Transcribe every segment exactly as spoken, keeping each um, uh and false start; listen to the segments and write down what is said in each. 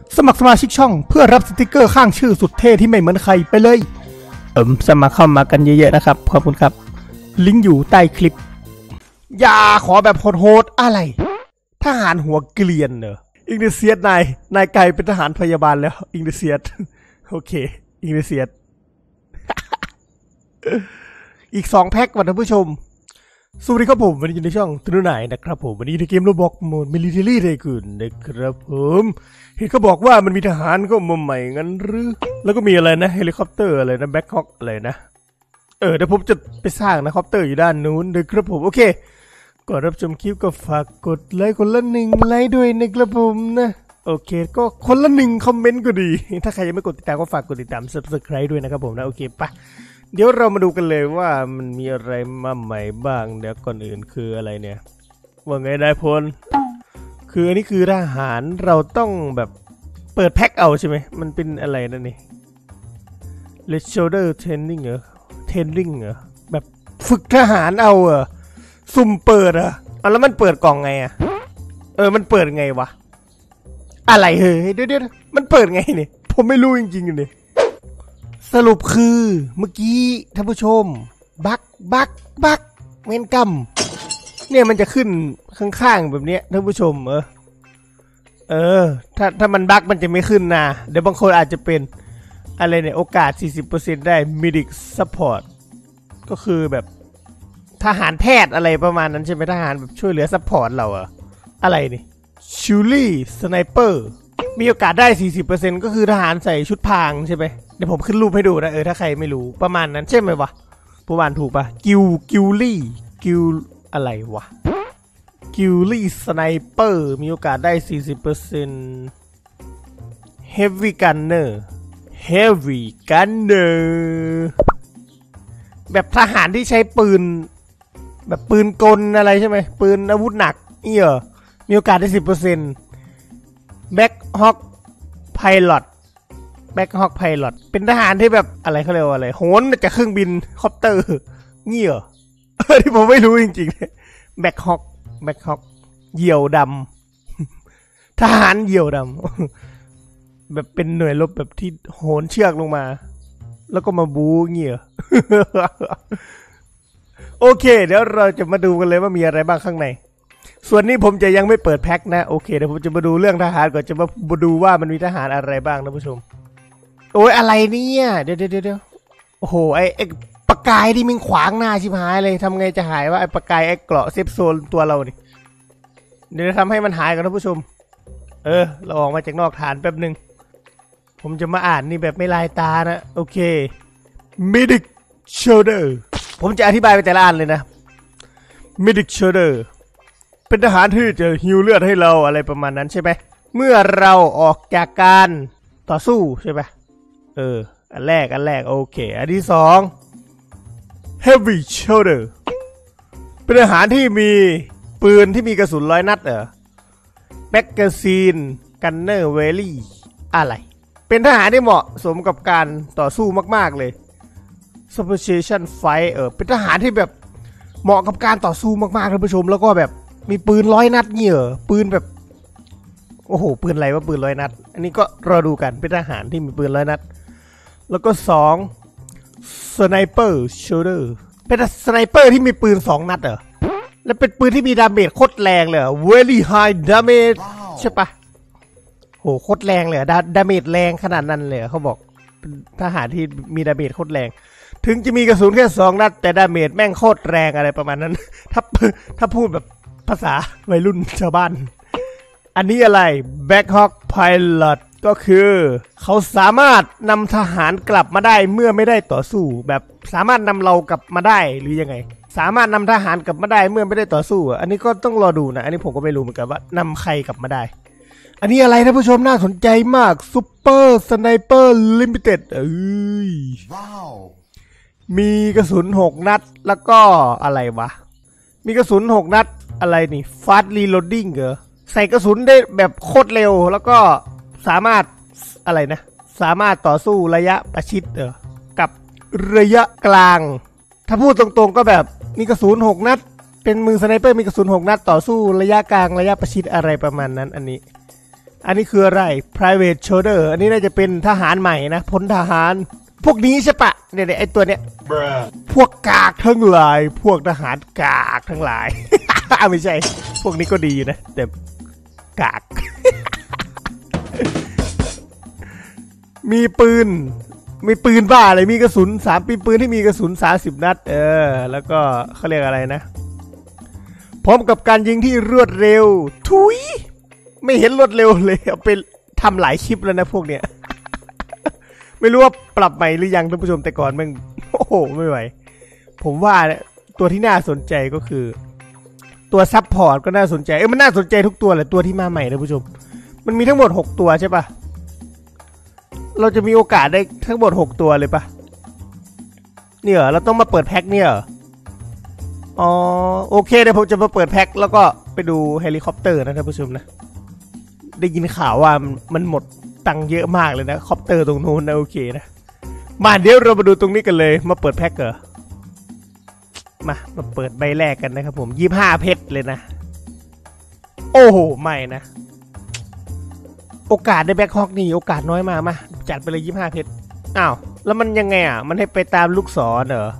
สมัครสมาชิกช่องเพื่อรับสติกเกอร์ข้างชื่อสุดเท่ที่ไม่เหมือนใครไปเลยเอิมสมัครเข้ามากันเยอะๆนะครับขอบคุณครับลิงก์อยู่ใต้คลิปอย่าขอแบบโหดๆอะไรทหารหัวเกลียนเนอะอิงเดเซียสนายนายไก่เป็นทหารพยาบาลแล้วอิงเดเซียสโอเคอิงเดเซียส อีกสองแพ็กวันท่านผู้ชมสวัสดีครับผมวันนี้อยู่ในช่องตุนไหนนะครับผมวันนี้ในเกมโรบอกโหมดมิลิเทอรี่ไทกุนนะครับผมเห็นเขาบอกว่ามันมีทหารก็มาใหม่งั้นหรือแล้วก็มีอะไรนะเฮลิคอปเตอร์อะไรนะแบ็คฮอคอะไรนะเออเดี๋ยวผมจะไปสร้างนะคอปเตอร์อยู่ด้านนู้นนะครับผมโอเคก่อนรับชมคลิปก็ฝากกดไลค์คนละหนึ่งไลค์ด้วยนะครับผมนะโอเคก็คนละหนึ่งคอมเมนต์ก็ดีถ้าใครยังไม่กดติดตามก็ฝากกดติดตาม ซับสไครบ์ ด้วยนะครับผมนะโอเคปะเดี๋ยวเรามาดูกันเลยว่ามันมีอะไรมาใหม่บ้างเดี๋ยวก่อนอื่นคืออะไรเนี่ยว่าไงนายพลคืออันนี้คือทหารเราต้องแบบเปิดแพ็คเอาใช่ไหมมันเป็นอะไรนั่นนี่ Red Shoulder Training เหรอ Training เหรอแบบฝึกทหารเอาเหรอสุ่มเปิดเหรอเอาแล้วมันเปิดกล่องไงอ่ะเออมันเปิดไงวะอะไรเฮ้ยเดี๋ยวเดี๋ยวมันเปิดไงเนี่ยผมไม่รู้จริงๆเลยสรุปคือเมื่อกี้ท่านผู้ชมบักบักบักเมนกัมเนี่ยมันจะขึ้นข้างๆแบบนี้ท่านผู้ชมเออเออถ้าถ้ามันบักมันจะไม่ขึ้นนะเดี๋ยวบางคนอาจจะเป็นอะไรเนี่ยโอกาส สี่สิบเปอร์เซ็นต์ ได้ Medic Support ก็คือแบบทหารแพทย์อะไรประมาณนั้นใช่ไหมทหารแบบช่วยเหลือซัพพอร์ตเราอะอะไรนี่ชูลี่สไนเปอร์มีโอกาสได้ สี่สิบเปอร์เซ็นต์ ก็คือทหารใส่ชุดพรางใช่ไหมเดี๋ยวผมขึ้นรูปให้ดูนะเออถ้าใครไม่รู้ประมาณนั้นใช่ไหมวะผู้อ่านถูกปะกิวกิวลี่กิวอะไรวะกิวลี่สไนเปอร์มีโอกาสได้ สี่สิบเปอร์เซ็นต์ Heavy Gunner Heavy Gunner แบบทหารที่ใช้ปืนแบบปืนกลอะไรใช่ไหมปืนอาวุธหนักเอี่ยมีโอกาสได้ สิบเปอร์เซ็นต์ Black Hawk Pilotแบ็คฮอคไพลอตเป็นทหารที่แบบอะไรเขาเรียกว่าอะไรโหนจากเครื่องบินคอปเตอร์เงี้ยที่ผมไม่รู้จริงๆแบ็คฮอคแบ็คฮอคเหยี่ยวดำทหารเหยี่ยวดำแบบเป็นหน่วยรบแบบที่โหนเชือกลงมาแล้วก็มาบู๊เงี้ยโอเคเดี๋ยวเราจะมาดูกันเลยว่ามีอะไรบ้างข้างในส่วนนี้ผมจะยังไม่เปิดแพ็คนะโอเคเดี๋ยวผมจะมาดูเรื่องทหารก่อนจะมาดูว่ามันมีทหารอะไรบ้างนะผู้ชมโอ้ยอะไรเนี่ยเดี๋ยวเดี๋ยวเดี๋ยวโอ้โหไอไอปากกายที่มึงขวางหน้าชิบหายเลยทำไงจะหายว่าไอปากกายไอเกราะเซฟโซนตัวเราดิเดี๋ยวทำให้มันหายกันนะผู้ชมเออเราออกมาจากนอกฐานแป๊บหนึ่งผมจะมาอ่านนี่แบบไม่ลายตานะโอเค Medic Shoulder ผมจะอธิบายไปแต่ละอันเลยนะ Medic Shoulder เป็นทหารที่จะฮิวเลือดให้เราอะไรประมาณนั้นใช่ไหมเมื่อเราออกจากการต่อสู้ใช่ไหมเอออันแรกอันแรกโอเคอันที่สอง Heavy Shoulder เป็นทหารที่มีปืนที่มีกระสุนร้อยนัดเหรอแมกกาซีนกันเนอร์เวลี่อะไรเป็นทหารที่เหมาะสมกับการต่อสู้มากๆเลย Suppression Fight เออเป็นทหารที่แบบเหมาะกับการต่อสู้มากๆท่านผู้ชมแล้วก็แบบมีปืนร้อยนัดเงี้ยปืนแบบโอ้โหปืนอะไรว่าปืนร้อยนัดอันนี้ก็รอดูกันเป็นทหารที่มีปืนร้อยนัดแล้วก็สองสไนเปอร์โชเดอร์เป็นสไนเปอร์ที่มีปืนสองนัดเหรอแล้วเป็นปืนที่มีดาเมจโคตรแรงเลย very high damage ใช่ปะโหโคตรแรงเลยดาดาเมจแรงขนาดนั้นเลยเขาบอกเป็นทหารที่มีดาเมจโคตรแรงถึงจะมีกระสุนแค่สองนัดแต่ดาเมจแม่งโคตรแรงอะไรประมาณนั้นถ้าถ้าพูดแบบภาษาวัยรุ่นชาวบ้านอันนี้อะไร Black Hawk Pilot ก็คือเขาสามารถนำทหารกลับมาได้เมื่อไม่ได้ต่อสู้แบบสามารถนำเรากลับมาได้หรือยังไงสามารถนำทหารกลับมาได้เมื่อไม่ได้ต่อสู้อันนี้ก็ต้องรอดูนะอันนี้ผมก็ไม่รู้เหมือนกันว่านำใครกลับมาได้อันนี้อะไรท่านผู้ชมน่าสนใจมาก Super Sniper Limited เอ้ยว้าวมีกระสุนหกนัดแล้วก็อะไรวะมีกระสุนหกนัดอะไรนี่ Fast Reloading เหรอใส่กระสุนได้แบบโคตรเร็วแล้วก็สามารถอะไรนะสามารถต่อสู้ระยะประชิดเออกับระยะกลางถ้าพูดตรงๆก็แบบมีกระสุนหกนัดเป็นมือสไนเปอร์มีกระสุนหกนัดต่อสู้ระยะกลางระยะประชิดอะไรประมาณนั้นอันนี้อันนี้คืออะไร private shoulder อันนี้น่าจะเป็นทหารใหม่นะพลทหารพวกนี้ใช่ปะเนี่ยไอตัวเนี้ยพวกกากทั้งหลายพวกทหารกากทั้งหลาย ไม่ใช่พวกนี้ก็ดีอยู่นะแต่กาก มีปืนมีปืนบ้าอะไรมีกระสุนสามปีปืนที่มีกระสุนสามสิบนัดเออแล้วก็เขาเรียกอะไรนะพร้อมกับการยิงที่รวดเร็วทุยไม่เห็นรวดเร็วเลยเอาไปทำหลายคลิปแล้วนะพวกเนี้ย ไม่รู้ว่าปรับใหม่หรือยังท่านผู้ชมแต่ก่อนมันโอ้โหไม่ไหวผมว่าเนี่ยตัวที่น่าสนใจก็คือตัวซับพอร์ตก็น่าสนใจเอ้ยมันน่าสนใจทุกตัวแหละตัวที่มาใหม่ท่านผู้ชมมันมีทั้งหมดหกตัวใช่ปะเราจะมีโอกาสได้ทั้งหมดหกตัวเลยปะเนี่ยเราต้องมาเปิดแพ็คเนี่ยอ๋อโอเคเดี๋ยวผมจะมาเปิดแพ็คแล้วก็ไปดูเฮลิคอปเตอร์นะท่านผู้ชมนะได้ยินข่าวว่ามันหมดตังค์เยอะมากเลยนะคอปเตอร์ตรงนู้นนะโอเคนะมาเดี๋ยวเรามาดูตรงนี้กันเลยมาเปิดแพ็คเหรอมามาเปิดใบแรกกันนะครับผมยี่สิบห้าเพชรเลยนะโอ้โหไม่นะโอกาสได้แบ็คฮอกนี่โอกาสน้อยมากมาจัดไปเลยยี่สิบห้าเพชรอ้าวแล้วมันยังไงอ่ะมันให้ไปตามลูกศรเหรอ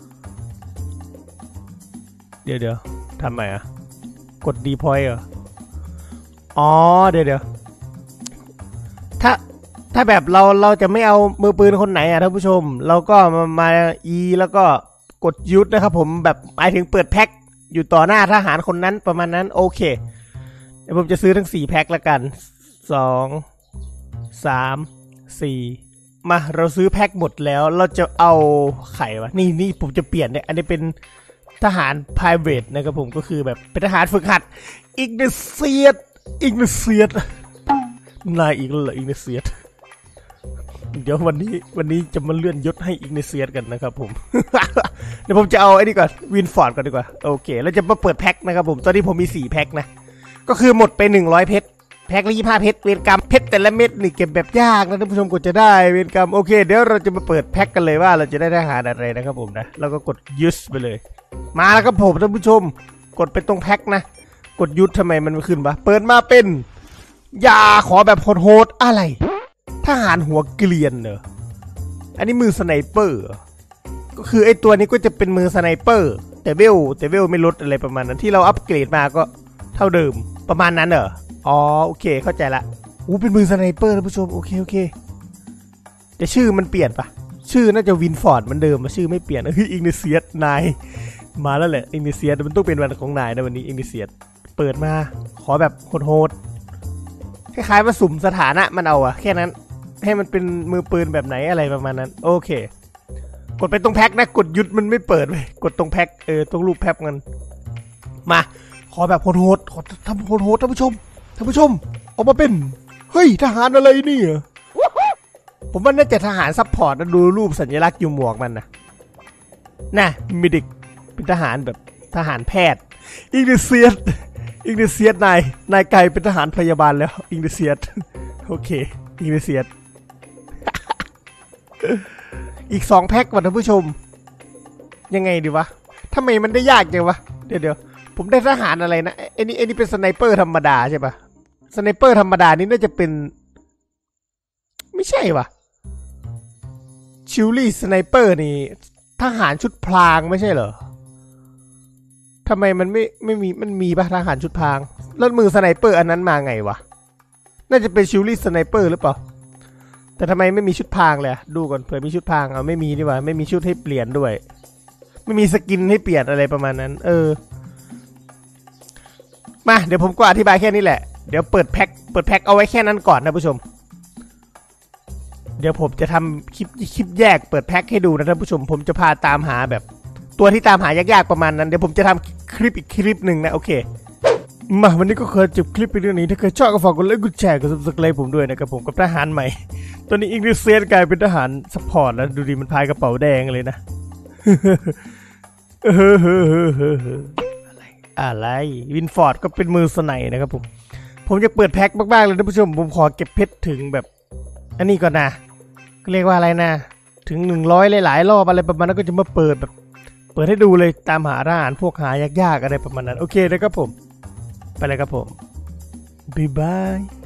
เดี๋ยวเดี๋ยวทำไมอ่ะกดดีพอยต์เหรออ๋อเดี๋ยวเดี๋ยวถ้าถ้าแบบเราเราจะไม่เอามือปืนคนไหนอ่ะท่านผู้ชมเราก็มามา E แล้วก็กดยุทธนะครับผมแบบหมายถึงเปิดแพ็คอยู่ต่อหน้าทหารคนนั้นประมาณนั้นโอเคเดี๋ยวผมจะซื้อทั้งสี่แพ็คละกันสองสามสี่มาเราซื้อแพ็คหมดแล้วเราจะเอาไข่วะนี่นี่ผมจะเปลี่ยนเนี่ยอันนี้เป็นทหาร private นะครับผมก็คือแบบเป็นทหารฝึกหัดอิกเนเซียตอิกเนเซียตนายอีกแล้วเหรออิกเนเซียตเดี๋ยววันนี้วันนี้จะมาเลื่อนยศให้อิกเนเซียตกันนะครับผม เดี๋ยวผมจะเอาไอ้นี่ก่อนวินฟอร์ดก่อนดีกว่าโอเคแล้วจะมาเปิดแพ็คนะครับผมตอนนี้ผมมีสี่แพ็คนะก็คือหมดไปหนึ่งร้อยเพชรแพ็คละยี่สิบห้าเพชรเวรกรรมเพชรแต่ละเม็ดนี่เก็บแบบยากนะท่านผู้ชมกดจะได้เวรกรรมโอเคเดี๋ยวเราจะมาเปิดแพ็คกันเลยว่าเราจะได้ทหารอะไรนะครับผมนะแล้วก็กดยุสไปเลยมาแล้วครับผมท่านผู้ชมกดไปตรงแพ็คนะกดยุทธทำไมมันไม่ขึ้นวะเปิดมาเป็นยาขอแบบโหดๆอะไรทหารหัวเกลียนเนอะอันนี้มือสไนเปอร์ก็คือไอตัวนี้ก็จะเป็นมือสไนเปอร์แต่เวลแต่เวลไม่ลดอะไรประมาณนั้นที่เราอัปเกรดมาก็เท่าเดิมประมาณนั้นเหรออ๋อโอเคเข้าใจละอู้เป็นมือสไนเปอร์ท่านผู้ชมโอเคโอเคแต่ชื่อมันเปลี่ยนปะชื่อน่าจะวินฟอร์ดเหมือนเดิมมาชื่อไม่เปลี่ยนเฮ้ยอิงเนเซียตนายมาแล้วแหละอิงเนเซียตมันต้องเป็นวันของนายนะวันนี้อิงเนเซียตเปิดมาขอแบบโหดๆคล้ายๆว่าสุ่มสถานะมันเอาอะแค่นั้นให้มันเป็นมือปืนแบบไหนอะไรประมาณนั้นโอเคกดไปตรงแพ็คนะกดหยุดมันไม่เปิดเลยกดตรงแพ็คเออตรงรูปแพ็คมันมาขอแบบโหดๆขอทำโหดๆท่านผู้ชมท่านผู้ชมออกมาเป็นเฮ้ยทหารอะไรนี่ผมว่าน่าจะทหารซัพพอร์ตนะดูรูปสัญลักษณ์อยู่หมวกมันนะน่ะมิดิกเป็นทหารแบบทหารแพทย์อิงเนเซียตอิงเนเซียตนายนายไก่เป็นทหารพยาบาลแล้วอิงเนเซียตโอเคอิงเนเซียต อีกสองแพ็คว่ะท่านผู้ชมยังไงดีวะทำไมมันได้ยากจังวะเดี๋ยวเดี๋ยวผมได้ทหารอะไรนะไอ้นี่ไอ้นี่เป็นสไนเปอร์ธรรมดาใช่ปะสไนเปอร์ธรรมดานี่น่าจะเป็นไม่ใช่วะชิลลี่สไนเปอร์นี่ทหารชุดพลางไม่ใช่เหรอทำไมมันไม่ไม่มีมันมีปะทหารชุดพลางแล้วมือสไนเปอร์อันนั้นมาไงวะน่าจะเป็นชิลลี่สไนเปอร์หรือเปล่าแต่ทำไมไม่มีชุดพรางเลยดูก่อนเผื่อมีชุดพรางเอาไม่มีดีกว่าไม่มีชุดให้เปลี่ยนด้วยไม่มีสกินให้เปลี่ยนอะไรประมาณนั้นเออมาเดี๋ยวผมก็อธิบายแค่นี้แหละเดี๋ยวเปิดแพ็คเปิดแพ็คเอาไว้แค่นั้นก่อนนะผู้ชมเดี๋ยวผมจะทำคลิปคลิปแยกเปิดแพ็คให้ดูนะท่านผู้ชมผมจะพาตามหาแบบตัวที่ตามหายากๆประมาณนั้นเดี๋ยวผมจะทำคลิปอีกคลิปหนึ่งนะโอเคมาวันนี้ก็เคยจบคลิปไปเรื่องนี้ถ้าเคยชอบก็ฝากกดไลค์กดแชร์กดซับสไครป์ผมด้วยนะครับผมกับทหารใหม่ตอนนี้อิงลิชเซียนกลายเป็นทหารซัพพอร์ตแล้วดูดิมันพายกระเป๋าแดงเลยนะ อะไรอะไรวินฟอร์ดก็เป็นมือสไนนะครับผมผมจะเปิดแพ็คมากๆเลยท่านผู้ชมผมขอเก็บเพชรถึงแบบอันนี้ก่อนนะก็เรียกว่าอะไรนะถึงหนึ่งร้อยหลายๆรอบอะไรประมาณนั้นก็จะมาเปิดแบบเปิดให้ดูเลยตามหาทหารพวกหายากๆอะไรประมาณนั้นโอเคนะครับผมไปเลยครับผมบ๊ายบาย